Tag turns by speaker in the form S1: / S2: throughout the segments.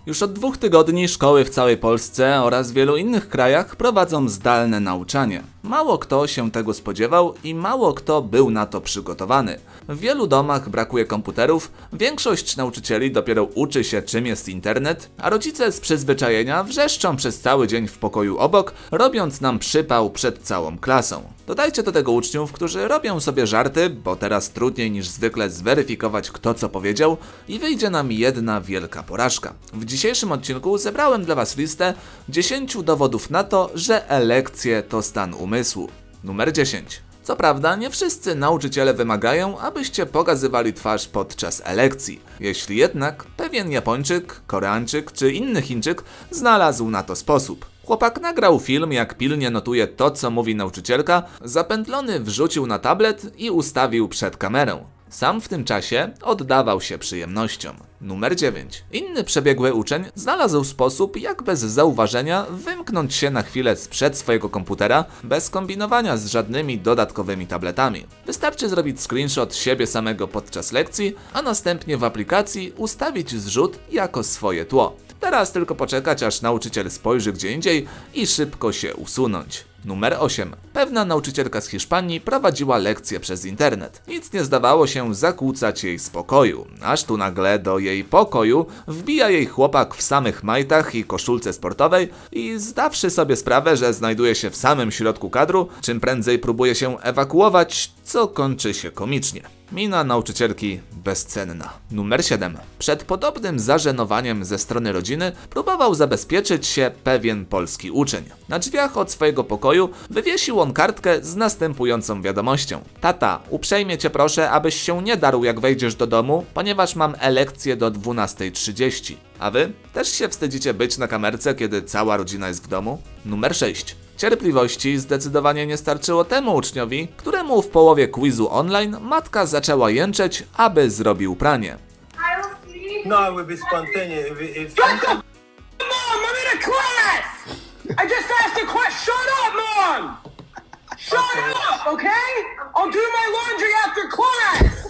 S1: Już od 2 tygodni szkoły w całej Polsce oraz wielu innych krajach prowadzą zdalne nauczanie. Mało kto się tego spodziewał i mało kto był na to przygotowany. W wielu domach brakuje komputerów, większość nauczycieli dopiero uczy się, czym jest internet, a rodzice z przyzwyczajenia wrzeszczą przez cały dzień w pokoju obok, robiąc nam przypał przed całą klasą. Dodajcie do tego uczniów, którzy robią sobie żarty, bo teraz trudniej niż zwykle zweryfikować, kto co powiedział, i wyjdzie nam jedna wielka porażka. W dzisiejszym odcinku zebrałem dla Was listę 10 dowodów na to, że elekcje to stan umysłu. Numer 10. Co prawda, nie wszyscy nauczyciele wymagają, abyście pokazywali twarz podczas elekcji. Jeśli jednak, pewien Japończyk, Koreańczyk czy inny Chińczyk znalazł na to sposób. Chłopak nagrał film, jak pilnie notuje to, co mówi nauczycielka, zapętlony wrzucił na tablet i ustawił przed kamerę. Sam w tym czasie oddawał się przyjemnościom. Numer 9. Inny przebiegły uczeń znalazł sposób, jak bez zauważenia wymknąć się na chwilę sprzed swojego komputera, bez kombinowania z żadnymi dodatkowymi tabletami. Wystarczy zrobić screenshot siebie samego podczas lekcji, a następnie w aplikacji ustawić zrzut jako swoje tło. Teraz tylko poczekać, aż nauczyciel spojrzy gdzie indziej i szybko się usunąć. Numer 8. Pewna nauczycielka z Hiszpanii prowadziła lekcję przez internet. Nic nie zdawało się zakłócać jej spokoju, aż tu nagle do jej pokoju wbija jej chłopak w samych majtach i koszulce sportowej i zdawszy sobie sprawę, że znajduje się w samym środku kadru, czym prędzej próbuje się ewakuować, co kończy się komicznie. Mina nauczycielki bezcenna. Numer 7. Przed podobnym zażenowaniem ze strony rodziny próbował zabezpieczyć się pewien polski uczeń. Na drzwiach od swojego pokoju wywiesił on kartkę z następującą wiadomością. Tata, uprzejmie cię proszę, abyś się nie darł, jak wejdziesz do domu, ponieważ mam elekcję do 12:30. A wy? Też się wstydzicie być na kamerce, kiedy cała rodzina jest w domu? Numer 6. Cierpliwości zdecydowanie nie starczyło temu uczniowi, któremu w połowie quizu online matka zaczęła jęczeć, aby zrobił pranie.
S2: No, it would be spontaneous.
S3: Mom, I'm in a class! I just asked a question. Shut up, Mom! Shut up, okay? I'll do my laundry after class!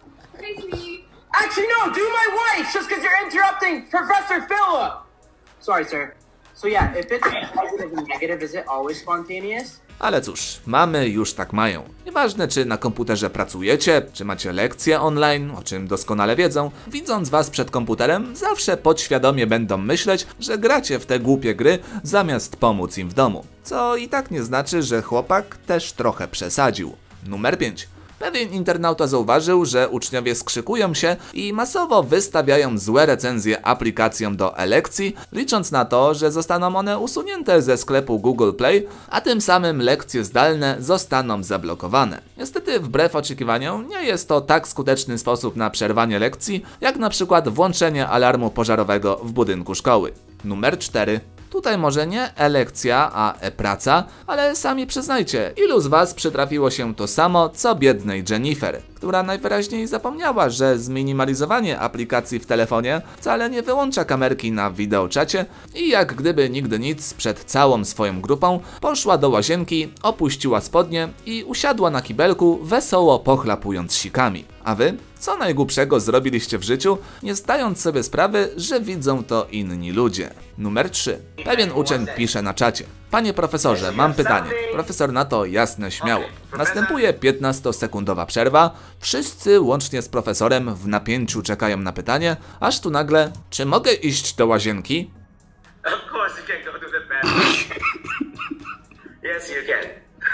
S3: Actually, no, do my wife's just because you're interrupting Professor Philip! Sorry, sir. So yeah, if it's positive and negative, is it always spontaneous?
S1: Ale cóż, mamy już tak mają. Nieważne, czy na komputerze pracujecie, czy macie lekcje online, o czym doskonale wiedzą, widząc was przed komputerem, zawsze podświadomie będą myśleć, że gracie w te głupie gry, zamiast pomóc im w domu. Co i tak nie znaczy, że chłopak też trochę przesadził. Numer 5. Pewien internauta zauważył, że uczniowie skrzykują się i masowo wystawiają złe recenzje aplikacjom do elekcji, licząc na to, że zostaną one usunięte ze sklepu Google Play, a tym samym lekcje zdalne zostaną zablokowane. Niestety, wbrew oczekiwaniom, nie jest to tak skuteczny sposób na przerwanie lekcji, jak na przykład włączenie alarmu pożarowego w budynku szkoły. Numer 4. Tutaj może nie elekcja, a e-praca, ale sami przyznajcie, ilu z was przytrafiło się to samo, co biednej Jennifer, która najwyraźniej zapomniała, że zminimalizowanie aplikacji w telefonie wcale nie wyłącza kamerki na wideoczacie i jak gdyby nigdy nic przed całą swoją grupą poszła do łazienki, opuściła spodnie i usiadła na kibelku, wesoło pochlapując sikami. A wy? Co najgłupszego zrobiliście w życiu, nie zdając sobie sprawy, że widzą to inni ludzie? Numer 3. Pewien uczeń pisze na czacie. Panie profesorze, mam pytanie. Profesor na to jasne śmiało. Następuje 15-sekundowa przerwa. Wszyscy, łącznie z profesorem, w napięciu czekają na pytanie, aż tu nagle, czy mogę iść do łazienki?
S4: Of course you can go to the bathroom. Yes, you can.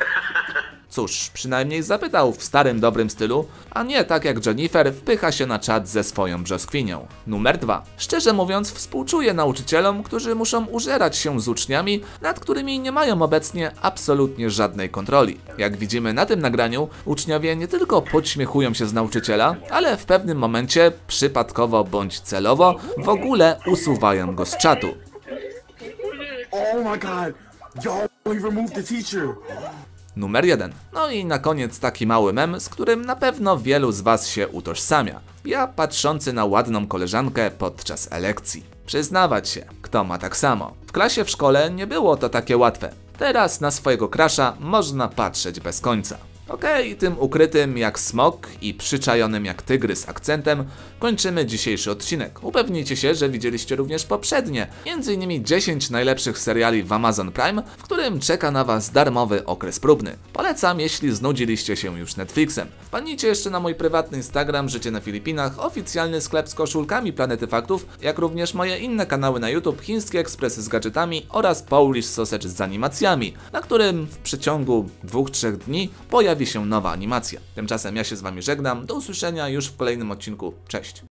S1: Cóż, przynajmniej zapytał w starym dobrym stylu, a nie tak jak Jennifer wpycha się na czat ze swoją brzoskwinią. Numer 2. Szczerze mówiąc, współczuję nauczycielom, którzy muszą użerać się z uczniami, nad którymi nie mają obecnie absolutnie żadnej kontroli. Jak widzimy na tym nagraniu, uczniowie nie tylko podśmiechują się z nauczyciela, ale w pewnym momencie, przypadkowo bądź celowo, w ogóle usuwają go z czatu.
S5: Oh my god, y'all removed the teacher.
S1: Numer 1. No i na koniec taki mały mem, z którym na pewno wielu z was się utożsamia. Ja patrzący na ładną koleżankę podczas elekcji. Przyznawać się, kto ma tak samo. W klasie w szkole nie było to takie łatwe. Teraz na swojego crusha można patrzeć bez końca. Okej, tym ukrytym jak smok i przyczajonym jak tygrys akcentem kończymy dzisiejszy odcinek. Upewnijcie się, że widzieliście również poprzednie, m.in. 10 najlepszych seriali w Amazon Prime, w którym czeka na Was darmowy okres próbny. Polecam, jeśli znudziliście się już Netflixem. Wpadnijcie jeszcze na mój prywatny Instagram Życie na Filipinach, oficjalny sklep z koszulkami Planety Faktów, jak również moje inne kanały na YouTube, Chiński Ekspres z gadżetami oraz Polish Sausage z animacjami, na którym w przeciągu 2-3 dni pojawi się nowa animacja. Tymczasem ja się z Wami żegnam, do usłyszenia już w kolejnym odcinku, cześć!